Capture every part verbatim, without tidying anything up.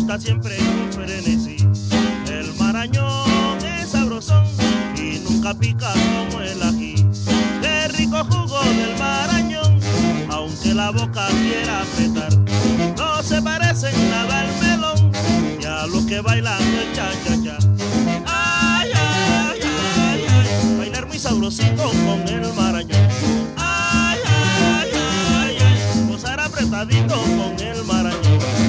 gusta siempre con frenesí. El marañón es sabrosón y nunca pica como el ají. Qué rico jugo del marañón, aunque la boca quiera apretar. No se parece en nada al melón y a los que bailan el cha-cha-cha. Ay, ay, ay, ay, bailar muy sabrosito con el marañón. Ay, ay, ay, ay, gozar apretadito con el marañón.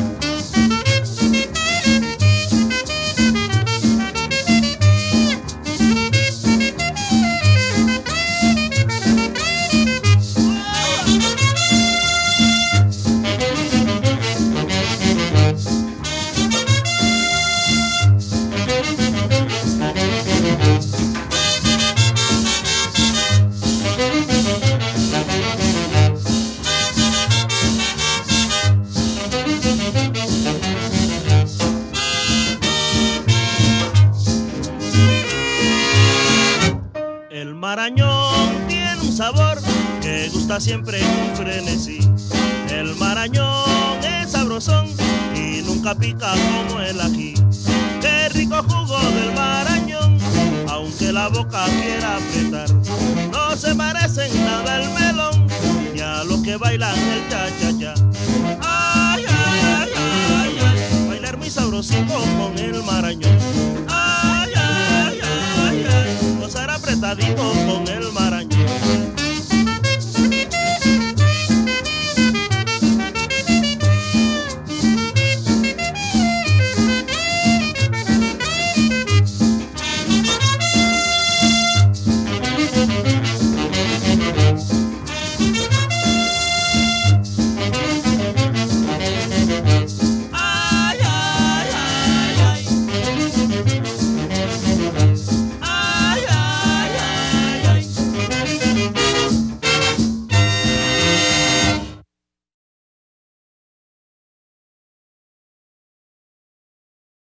El marañón tiene un sabor que gusta siempre con frenesí. El marañón es sabrosón y nunca pica como el ají. Qué rico jugo del marañón, aunque la boca quiera apretar. No se parece en nada al melón ni a los que bailan el cha-cha-cha. Ay, ay, ay, ay, bailar muy sabrosito con el marañón.